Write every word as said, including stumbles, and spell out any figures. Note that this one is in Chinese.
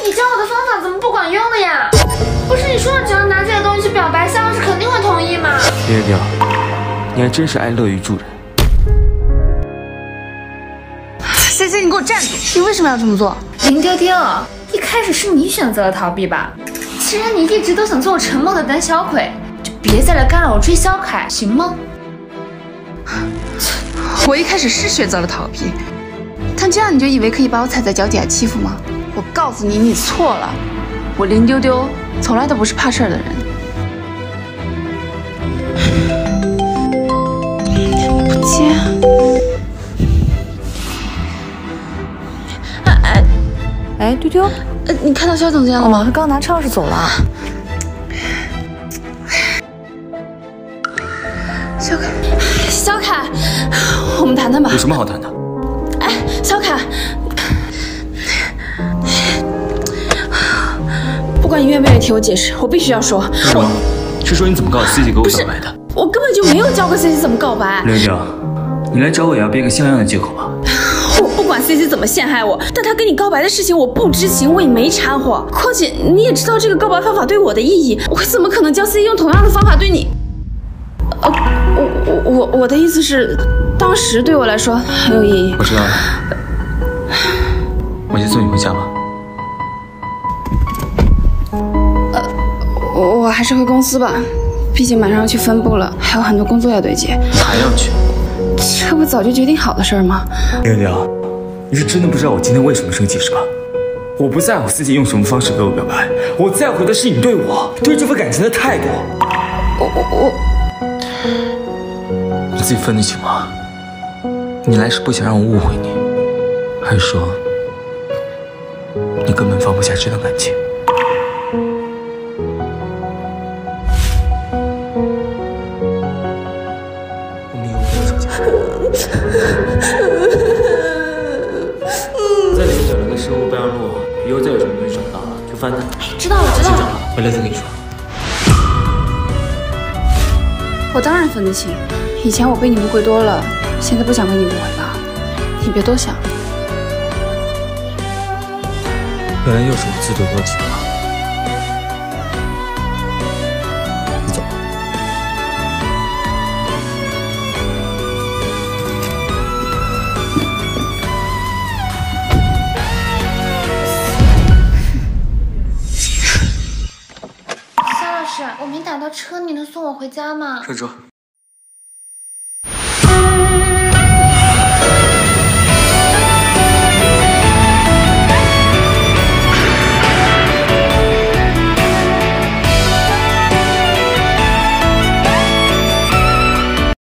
你教我的方法怎么不管用了呀？不是你说了，只要拿这个东西去表白，肖老师肯定会同意吗？ 别别，你还真是爱乐于助人。 C C， 你给我站住！你为什么要这么做？ 林丢丢，一开始是你选择了逃避吧？既然你一直都想做我沉默的胆小鬼，就别再来干扰我追肖凯，行吗？ 我一开始是选择了逃避，但这样你就以为可以把我踩在脚底下欺负吗？我告诉你，你错了。我林丢丢从来都不是怕事儿的人。不接。哎哎，丢丢， 呃，你看到肖总监了吗？ 他刚拿钥匙走了。 肖凯，肖凯，我们谈谈吧。 有什么好谈的？ 哎，肖凯，不管你愿不愿意听我解释，我必须要说。 什么？是说你怎么告诉 C C 给我表白的？ 我根本就没有教过 C C 怎么告白。 六六，你来找我也要编个像样的借口吧？ 我不管 C C 怎么陷害我，但他跟你告白的事情我不知情，我也没掺和。况且你也知道这个告白方法对我的意义，我怎么可能教 C C 用同样的方法对你？呃，我我我我的意思是，当时对我来说很有意义。 我知道了，我先送你回家吧。 呃，我我还是回公司吧，毕竟马上要去分部了，还有很多工作要对接。 还要去？ 这不早就决定好的事儿吗？ 六六，你是真的不知道我今天为什么生气是吧？我不在乎自己用什么方式给我表白，我在乎的是你对我对这份感情的态度。 我我我。 你自己分得清吗？你来是不想让我误会你，还是说你根本放不下这段感情？我们以后不要吵架。在里面找了个生物备忘录，以后再有什么东西找不到了就翻它。 知道了，知道了。 回来再跟你说。 我当然分得清，以前我被你误会多了，现在不想被你误会吧？你别多想。 原来又是我自作多情了。你走。 肖老师，我没打到车，你能送我回家吗？ 上车。